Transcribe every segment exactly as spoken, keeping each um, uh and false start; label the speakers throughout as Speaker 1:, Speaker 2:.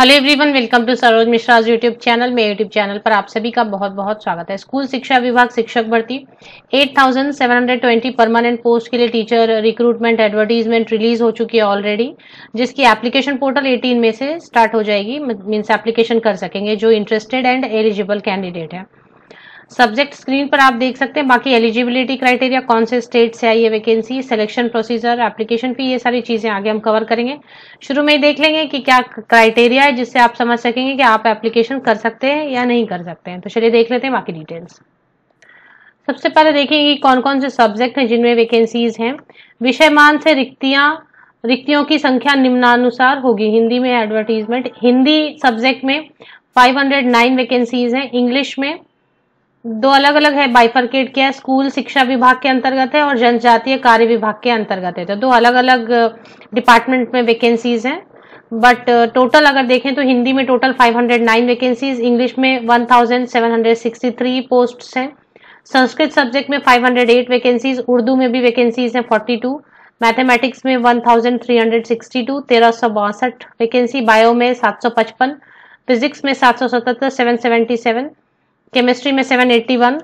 Speaker 1: Hello everyone, welcome to Saroj Mishra YouTube channel. मेरे YouTube channel पर आप सभी का बहुत बहुत स्वागत है। स्कूल शिक्षा विभाग शिक्षक भर्ती आठ हज़ार सात सौ बीस परमानेंट पोस्ट के लिए टीचर रिक्रूटमेंट एडवर्टीजमेंट रिलीज हो चुकी है ऑलरेडी, जिसकी एप्लीकेशन पोर्टल अठारह में से स्टार्ट हो जाएगी। मीन्स एप्लीकेशन कर सकेंगे जो इंटरेस्टेड एंड एलिजिबल कैंडिडेट है। सब्जेक्ट स्क्रीन पर आप देख सकते हैं। बाकी एलिजिबिलिटी क्राइटेरिया, कौन से स्टेट से आई है vacancy, selection procedure, application fee, ये सारी चीजें आगे हम कवर करेंगे। शुरू में ही देख लेंगे कि क्या क्राइटेरिया है जिससे आप समझ सकेंगे कि आप एप्लीकेशन कर सकते हैं या नहीं कर सकते हैं। तो चलिए देख लेते हैं बाकी डिटेल्स। सबसे पहले देखेंगे कौन कौन से सब्जेक्ट हैं जिनमें वैकेंसीज हैं। विषयमान से रिक्तियां रिक्तियों की संख्या निम्नानुसार होगी। हिंदी में एडवर्टीजमेंट, हिंदी सब्जेक्ट में पाँच सौ नौ वैकेंसीज हैं। इंग्लिश में दो अलग अलग है, बाइफरकेट किया है, स्कूल शिक्षा विभाग के अंतर्गत है और जनजातीय कार्य विभाग के अंतर्गत है। तो दो अलग अलग डिपार्टमेंट में वैकेंसीज हैं। बट टोटल अगर देखें तो हिंदी में टोटल पाँच सौ नौ वैकेंसीज, इंग्लिश में एक हज़ार सात सौ तिरसठ पोस्ट्स हैं। संस्कृत सब्जेक्ट में पाँच सौ आठ वैकेंसीज, उर्दू में भी वैकेंसीज हैं बयालीस, मैथमेटिक्स में एक हज़ार तीन सौ बासठ, तेरह सौ बासठ वैकेंसी, बायो में सात सौ पचपन, फिजिक्स में सात सौ सतहत्तर, सात सौ सतहत्तर, केमिस्ट्री में सात सौ इक्यासी,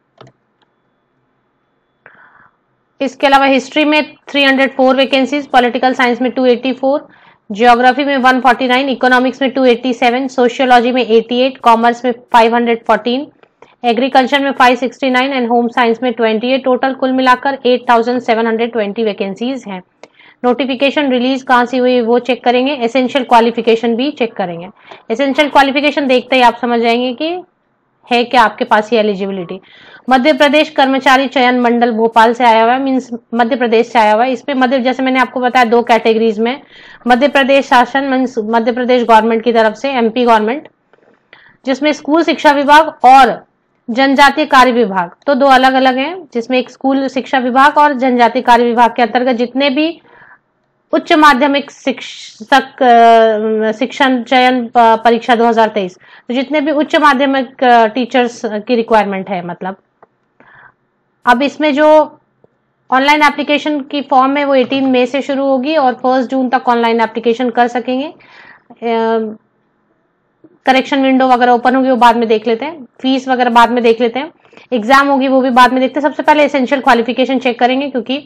Speaker 1: इसके अलावा हिस्ट्री में तीन सौ चार वैकेंसीज, पॉलिटिकल साइंस में दो सौ चौरासी, ज्योग्राफी में एक सौ उनचास, इकोनॉमिक्स में दो सौ सत्तासी, सोशियोलॉजी में अठासी, कॉमर्स में पाँच सौ चौदह, एग्रीकल्चर में पाँच सौ उनहत्तर एंड होम साइंस में अट्ठाईस। टोटल कुल मिलाकर आठ हज़ार सात सौ बीस वैकेंसीज हैं। नोटिफिकेशन रिलीज कहां से हुई वो चेक करेंगे। एसेंशियल क्वालिफिकेशन भी चेक करेंगे। एसेंशियल क्वालिफिकेशन देखते ही आप समझ जाएंगे कि है क्या आपके पास ये एलिजिबिलिटी। मध्य प्रदेश कर्मचारी चयन मंडल भोपाल से आया हुआ है, मीन्स मध्य प्रदेश से आया हुआ है। इसमें मध्य, जैसे मैंने आपको बताया, दो कैटेगरीज में, मध्य प्रदेश शासन मीन्स मध्य प्रदेश गवर्नमेंट की तरफ से, एमपी गवर्नमेंट, जिसमें स्कूल शिक्षा विभाग और जनजातीय कार्य विभाग, तो दो अलग अलग हैं, जिसमें एक स्कूल शिक्षा विभाग और जनजातीय कार्य विभाग के अंतर्गत जितने भी उच्च माध्यमिक शिक्षक शिक्षण चयन परीक्षा दो हज़ार तेईस, तो जितने भी उच्च माध्यमिक टीचर्स की रिक्वायरमेंट है, मतलब अब इसमें जो ऑनलाइन एप्लीकेशन की फॉर्म है वो अठारह मई से शुरू होगी और फर्स्ट जून तक ऑनलाइन एप्लीकेशन कर सकेंगे। करेक्शन विंडो वगैरह ओपन होगी वो बाद में देख लेते हैं, फीस वगैरह बाद में देख लेते हैं, एग्जाम होगी वो भी बाद में देखते हैं। सबसे पहले एसेंशियल क्वालिफिकेशन चेक करेंगे क्योंकि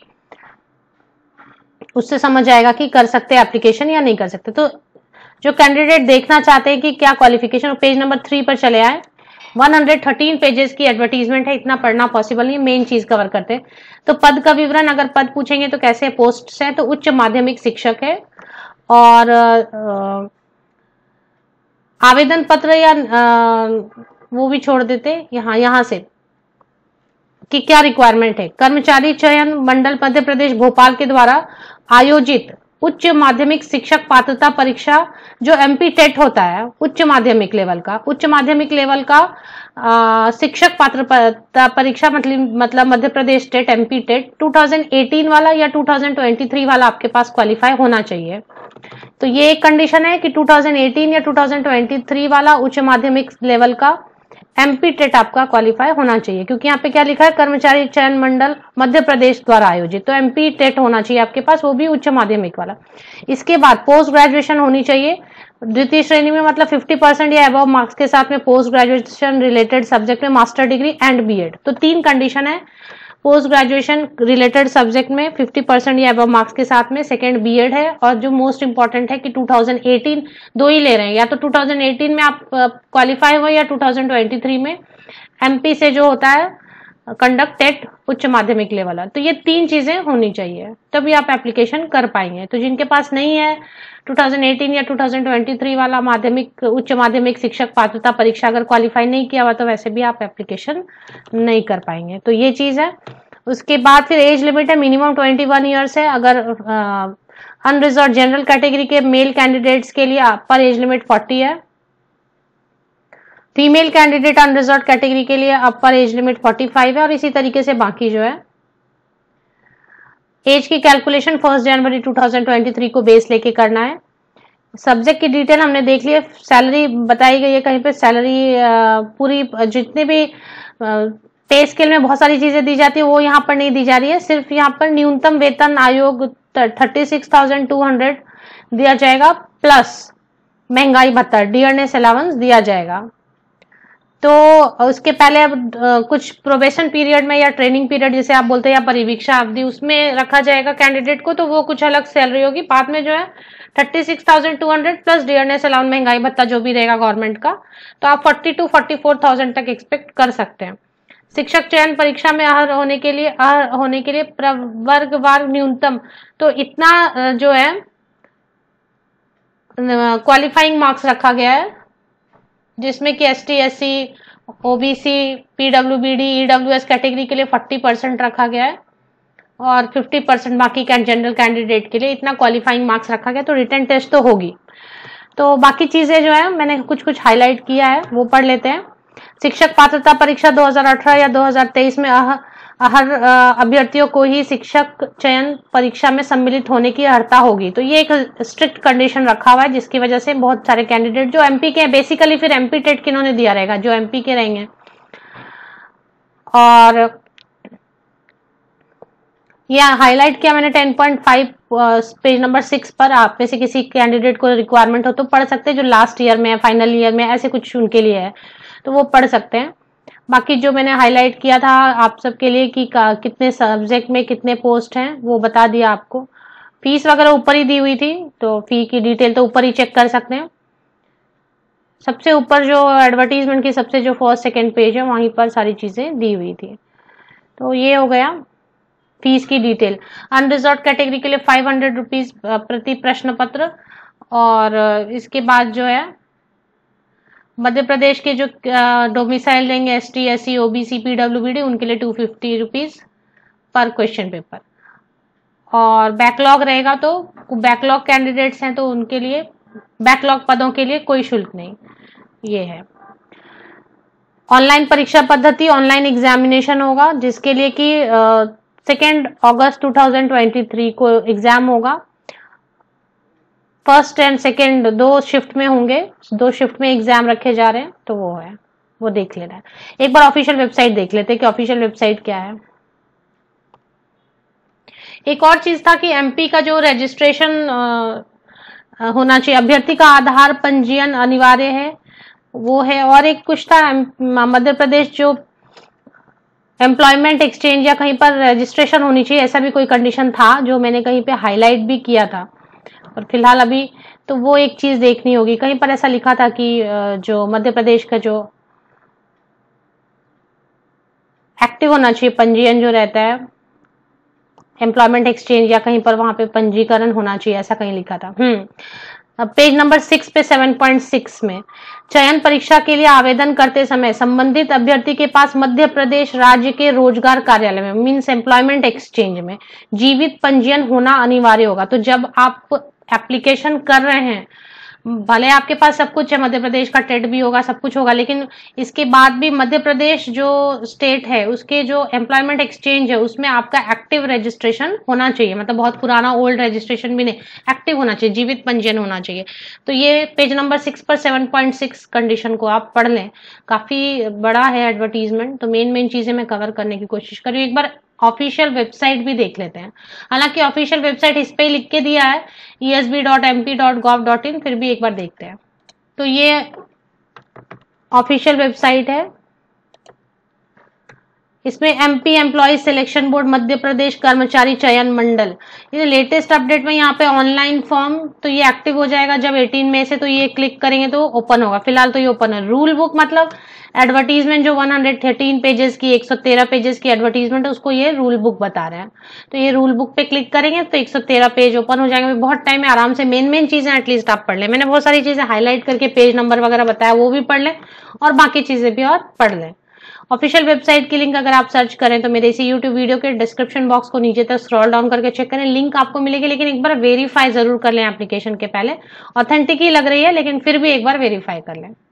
Speaker 1: उससे समझ आएगा कि कर सकते हैं एप्लीकेशन या नहीं कर सकते। तो जो कैंडिडेट देखना चाहते हैं कि क्या क्वालिफिकेशन, पेज नंबर थ्री पर चले आए। एक सौ तेरह पेजेस की एडवर्टीजमेंट है, इतना पढ़ना पॉसिबल नहीं, मेन चीज कवर करते हैं। तो पद का विवरण, अगर पद पूछेंगे तो कैसे पोस्ट है, तो उच्च माध्यमिक शिक्षक है। और आ, आवेदन पत्र या आ, वो भी छोड़ देते यहाँ यहाँ से कि क्या रिक्वायरमेंट है। कर्मचारी चयन मंडल मध्य प्रदेश भोपाल के द्वारा आयोजित उच्च माध्यमिक शिक्षक पात्रता परीक्षा, जो एमपी टेट होता है, उच्च माध्यमिक लेवल का उच्च माध्यमिक लेवल का आ, शिक्षक पात्रता परीक्षा, मतलब मतलब Madhya Pradesh TET, MP TET दो हज़ार अठारह वाला या दो हज़ार तेईस वाला आपके पास क्वालिफाई होना चाहिए। तो ये एक कंडीशन है कि दो हज़ार अठारह या दो हज़ार तेईस वाला उच्च माध्यमिक लेवल का एमपी टेट आपका क्वालिफाई होना चाहिए, क्योंकि यहाँ पे क्या लिखा है, कर्मचारी चयन मंडल मध्य प्रदेश द्वारा आयोजित, तो एमपी टेट होना चाहिए आपके पास, वो भी उच्च माध्यमिक वाला। इसके बाद पोस्ट ग्रेजुएशन होनी चाहिए द्वितीय श्रेणी में, मतलब पचास परसेंट या अबव मार्क्स के साथ में पोस्ट ग्रेजुएशन रिलेटेड सब्जेक्ट में मास्टर डिग्री एंड बीएड। तो तीन कंडीशन है, पोस्ट ग्रेजुएशन रिलेटेड सब्जेक्ट में पचास परसेंट या अबव मार्क्स के साथ में, सेकंड बीएड है, और जो मोस्ट इंपॉर्टेंट है कि दो हज़ार अठारह दो ही ले रहे हैं, या तो दो हज़ार अठारह में आप क्वालिफाई हुए या दो हज़ार तेईस में एमपी से जो होता है कंडक्ट टेट उच्च माध्यमिक लेवल है। तो ये तीन चीजें होनी चाहिए तभी आप एप्लीकेशन कर पाएंगे। तो जिनके पास नहीं है दो हज़ार अठारह या दो हज़ार तेईस वाला माध्यमिक उच्च माध्यमिक शिक्षक पात्रता परीक्षा अगर क्वालिफाई नहीं किया हुआ तो वैसे भी आप एप्लीकेशन नहीं कर पाएंगे। तो ये चीज है। उसके बाद फिर एज लिमिट है, मिनिमम इक्कीस ईयर्स है। अगर अनरिजर्व जनरल कैटेगरी के मेल कैंडिडेट्स के लिए अपर एज लिमिट चालीस है। फीमेल कैंडिडेट अनरिजर्व कैटेगरी के लिए अपर एज लिमिट पैंतालीस है, और इसी तरीके से बाकी जो है एज की कैलकुलेशन फर्स्ट जनवरी दो हज़ार तेईस को बेस लेके करना है। सब्जेक्ट की डिटेल हमने देख ली है, सैलरी बताई गई है कहीं पे, सैलरी पूरी जितने भी पे स्केल में बहुत सारी चीजें दी जाती है वो यहाँ पर नहीं दी जा रही है, सिर्फ यहाँ पर न्यूनतम वेतन आयोग छत्तीस हज़ार दो सौ दिया जाएगा प्लस महंगाई भत्ता डियरनेस अलाउंस दिया जाएगा। तो उसके पहले अब कुछ प्रोबेशन पीरियड में या ट्रेनिंग पीरियड जिसे आप बोलते हैं या परिवीक्षा अवधि, उसमें रखा जाएगा कैंडिडेट को, तो वो कुछ अलग सैलरी होगी। बाद में जो है thirty six thousand two hundred plus dearness allowance महंगाई भत्ता जो भी रहेगा गवर्नमेंट का, तो आप forty two forty four thousand तक एक्सपेक्ट कर सकते हैं। शिक्षक चयन परीक्षा में अर्ह होने के लिए अर्ह होने के लिए प्रवर्गवार न्यूनतम तो इतना जो है क्वालिफाइंग मार्क्स रखा गया है, जिसमें कि S T S C OBC पीडब्ल्यूबीडी ईडब्ल्यूएस कैटेगरी के लिए फोर्टी परसेंट रखा गया है और फिफ्टी परसेंट बाकी जनरल कैंडिडेट के लिए इतना क्वालिफाइंग मार्क्स रखा गया। तो रिटन टेस्ट तो होगी। तो बाकी चीजें जो है मैंने कुछ कुछ हाईलाइट किया है वो पढ़ लेते हैं। शिक्षक पात्रता परीक्षा दो हज़ार अठारह या दो हज़ार तेईस में हर अभ्यर्थियों को ही शिक्षक चयन परीक्षा में सम्मिलित होने की अर्हता होगी। तो ये एक स्ट्रिक्ट कंडीशन रखा हुआ है, जिसकी वजह से बहुत सारे कैंडिडेट जो एमपी के हैं, बेसिकली फिर एमपी टेट किन्होंने दिया रहेगा, जो एमपी के रहेंगे। और यह हाईलाइट किया मैंने ten point five page number six पर। आप में से किसी कैंडिडेट को रिक्वायरमेंट हो तो पढ़ सकते हैं, जो लास्ट ईयर में है, फाइनल ईयर में, ऐसे कुछ उनके लिए है तो वो पढ़ सकते हैं। बाकी जो मैंने हाईलाइट किया था आप सबके लिए कि कितने सब्जेक्ट में कितने पोस्ट हैं वो बता दिया आपको। फीस वगैरह ऊपर ही दी हुई थी, तो फी की डिटेल तो ऊपर ही चेक कर सकते हैं। सबसे ऊपर जो एडवर्टीजमेंट की सबसे जो फर्स्ट सेकंड पेज है वहीं पर सारी चीजें दी हुई थी। तो ये हो गया फीस की डिटेल। अनरिजर्व कैटेगरी के लिए फाइव हंड्रेड रुपीज प्रति प्रश्न पत्र, और इसके बाद जो है मध्य प्रदेश के जो डोमिसाइल रहेंगे S T S C OBC पीडब्ल्यूबीडी उनके लिए टू फिफ्टी रुपीज पर क्वेश्चन पेपर। और बैकलॉग रहेगा तो बैकलॉग कैंडिडेट्स हैं तो उनके लिए बैकलॉग पदों के लिए कोई शुल्क नहीं। ये है ऑनलाइन परीक्षा पद्धति, ऑनलाइन एग्जामिनेशन होगा, जिसके लिए कि second August two thousand twenty three को एग्जाम होगा। फर्स्ट एंड सेकेंड दो शिफ्ट में होंगे, दो शिफ्ट में एग्जाम रखे जा रहे हैं, तो वो है वो देख लेना है। एक बार ऑफिशियल वेबसाइट देख लेते हैं कि ऑफिशियल वेबसाइट क्या है। एक और चीज था कि एमपी का जो रजिस्ट्रेशन होना चाहिए, अभ्यर्थी का आधार पंजीयन अनिवार्य है वो है। और एक कुछ था मध्य प्रदेश जो एम्प्लॉयमेंट एक्सचेंज या कहीं पर रजिस्ट्रेशन होनी चाहिए, ऐसा भी कोई कंडीशन था जो मैंने कहीं पे हाईलाइट भी किया था। और फिलहाल अभी तो वो एक चीज देखनी होगी, कहीं पर ऐसा लिखा था कि जो मध्य प्रदेश का जो एक्टिव होना चाहिए पंजीयन जो रहता है एम्प्लॉयमेंट एक्सचेंज या कहीं पर वहां पे पंजीकरण होना चाहिए, ऐसा कहीं लिखा था। हम्म पेज नंबर सिक्स पे सेवन पॉइंट सिक्स में चयन परीक्षा के लिए आवेदन करते समय संबंधित अभ्यर्थी के पास मध्य प्रदेश राज्य के रोजगार कार्यालय में मीन्स एम्प्लॉयमेंट एक्सचेंज में जीवित पंजीयन होना अनिवार्य होगा। तो जब आप एप्लीकेशन कर रहे हैं, भले आपके पास सब कुछ है, मध्य प्रदेश का टेट भी होगा, सब कुछ होगा, लेकिन इसके बाद भी मध्य प्रदेश जो स्टेट है उसके जो एम्प्लॉयमेंट एक्सचेंज है उसमें आपका एक्टिव रजिस्ट्रेशन होना चाहिए। मतलब बहुत पुराना ओल्ड रजिस्ट्रेशन भी नहीं, एक्टिव होना चाहिए, जीवित पंजीयन होना चाहिए। तो ये पेज नंबर सिक्स पर सेवन पॉइंट सिक्स कंडीशन को आप पढ़ लें, काफी बड़ा है एडवर्टीजमेंट, तो मेन मेन चीजें मैं कवर करने की कोशिश करूँ। एक बार ऑफिशियल वेबसाइट भी देख लेते हैं। हालांकि ऑफिशियल वेबसाइट इस पे लिख के दिया है E S B dot M P dot gov dot in, फिर भी एक बार देखते हैं। तो ये ऑफिशियल वेबसाइट है, इसमें MP employ selection board Madhya Pradesh कर्मचारी चयन मंडल, ये लेटेस्ट अपडेट में यहाँ पे ऑनलाइन फॉर्म तो ये एक्टिव हो जाएगा जब एटीन में से, तो ये क्लिक करेंगे तो ओपन होगा। फिलहाल तो ये ओपन है। रूल बुक मतलब एडवर्टीजमेंट जो वन हंड्रेड थर्टीन पेजेस की एक सौ तेरह पेजेस की एडवर्टीजमेंट है उसको ये रूल बुक बता रहे हैं। तो ये रूल बुक पे क्लिक करेंगे तो एक सौ तेरह पेज ओपन हो जाएंगे। बहुत टाइम है, आराम से मेन मेन चीजें एटलीस्ट आप पढ़ लें। मैंने बहुत सारी चीजें हाईलाइट करके पेज नंबर वगैरह बताया, वो भी पढ़ लें और बाकी चीजें भी और पढ़ लें। ऑफिशियल वेबसाइट की लिंक अगर आप सर्च करें तो मेरे इसी यूट्यूब वीडियो के डिस्क्रिप्शन बॉक्स को नीचे तक स्क्रॉल डाउन करके चेक करें, लिंक आपको मिलेगी। लेकिन एक बार वेरीफाई जरूर कर लें एप्लीकेशन के पहले। ऑथेंटिक ही लग रही है लेकिन फिर भी एक बार वेरीफाई कर लें।